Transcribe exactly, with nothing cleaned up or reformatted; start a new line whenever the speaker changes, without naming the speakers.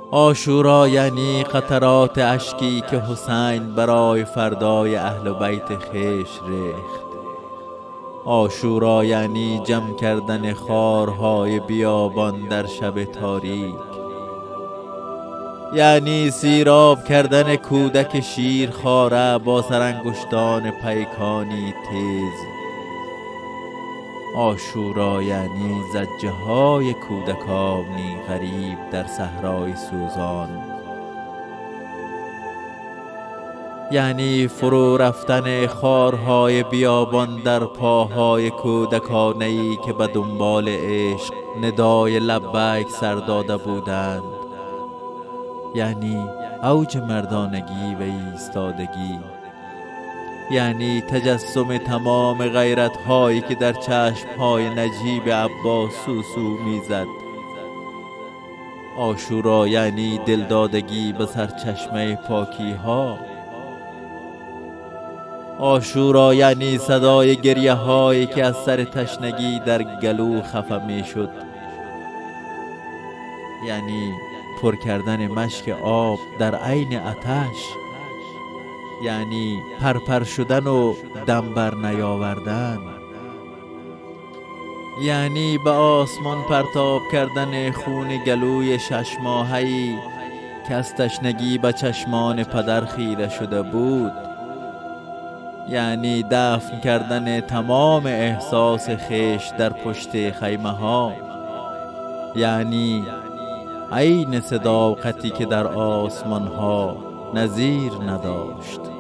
عاشورا یعنی قطرات اشکی که حسین برای فردای اهل بیت خویش ریخت. عاشورا یعنی جمع کردن خارهای بیابان در شب تاریک، یعنی سیراب کردن کودک شیرخواره با سرانگشتان پیکانی تیز. عاشورا یعنی زجه های کودکانی غریب در صحرای سوزان، یعنی فرو رفتن خارهای بیابان در پاهای کودکانه‌ای که به دنبال عشق ندای لبیک سر داده بودند، یعنی اوج مردانگی و ایستادگی، یعنی تجسم تمام غیرت‌هایی که در چشم‌های نجیب عباس سوسو می‌زد. عاشورا یعنی دلدادگی به سرچشمه پاکی‌ها. عاشورا یعنی صدای گریه‌هایی که از سر تشنگی در گلو خفه می‌شد، یعنی پر کردن مشک آب در عین آتش، یعنی پرپر شدن و دم بر نیاوردن، یعنی به آسمان پرتاب کردن خون گلوی شش ماهه‌ای که از تشنگی به چشمان پدر خیره شده بود، یعنی دفن کردن تمام احساس خیش در پشت خیمه ها، یعنی عین صداقتی که در آسمان ها نظیر نداشت.